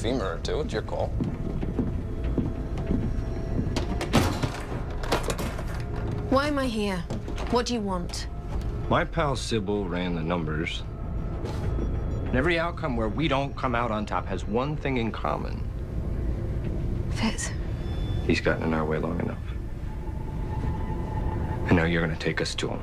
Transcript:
femur or two. It's your call. Why am I here? What do you want? My pal Sybil ran the numbers. And every outcome where we don't come out on top has one thing in common. Fitz. He's gotten in our way long enough. I know you're gonna take us to him.